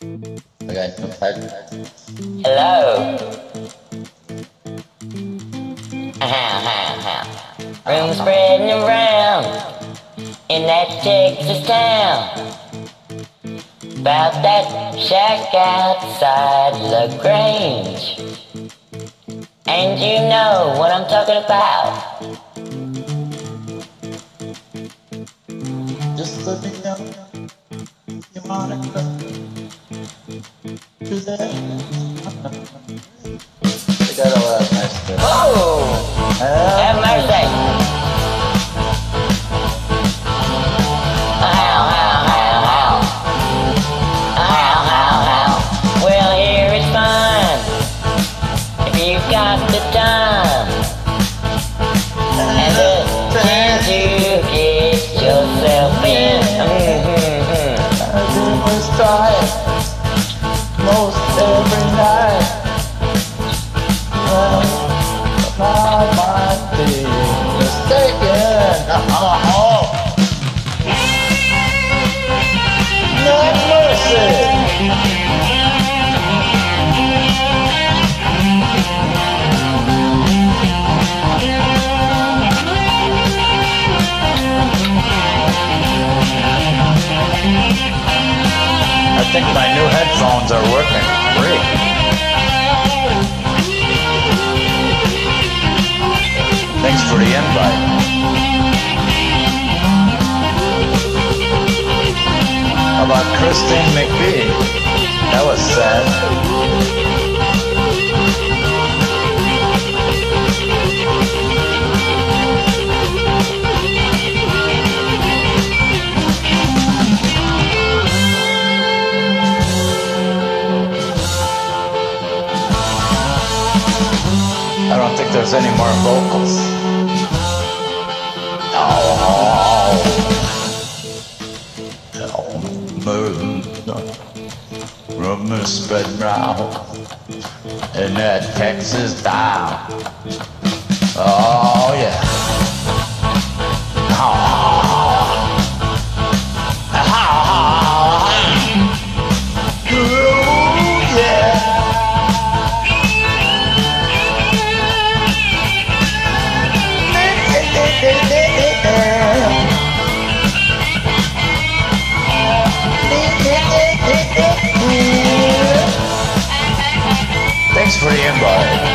Okay, Hello. Room spreading around in that Texas town. About that shack outside Lagrange. And you know what I'm talking about. just let me know you wanna come to that. They got all that nice stuff. Whoa! Have mercy. Well, here it's fun if you've got the time and the chance to get yourself in. I do was try it most every night. Well, my mind be mistaken. No mercy. I think my new headphones are working great. Thanks for the invite. How about Christine McVie? That was sad. I don't think there's any more vocals. Rumors spread round in that Texas town. Oh yeah. Ooh, yeah. Thanks for the invite.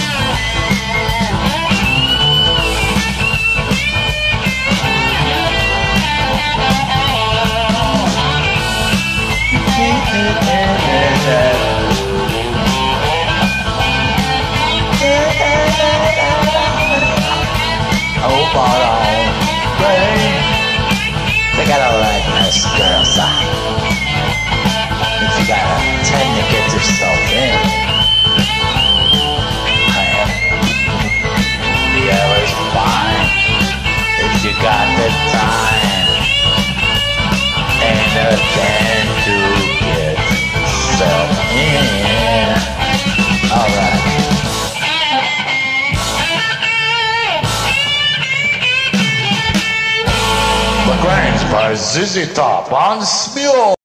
Oh, but they got all right nice girls. If you got time to get yourself in. Yeah, it's fine if you got the time and the chance to get yourself in. Alright. Lagrange by ZZ Top on Smule.